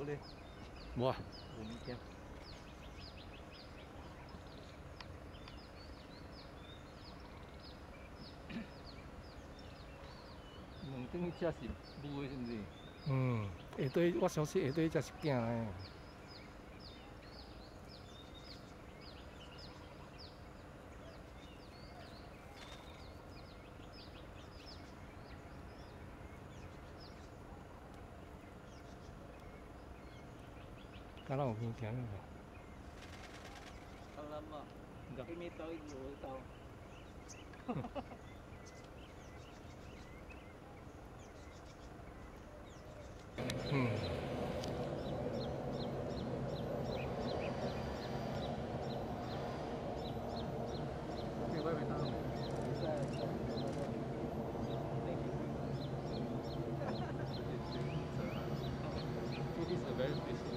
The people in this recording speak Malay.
嘞？ 无啊， 无物件。两等于只是母的，是毋是？ 嗯，下底我相信下底才是囝的。敢若有物件了？ Alamak, ini tahu itu tahu. 嗯。 你外面打没？在。It is a very special.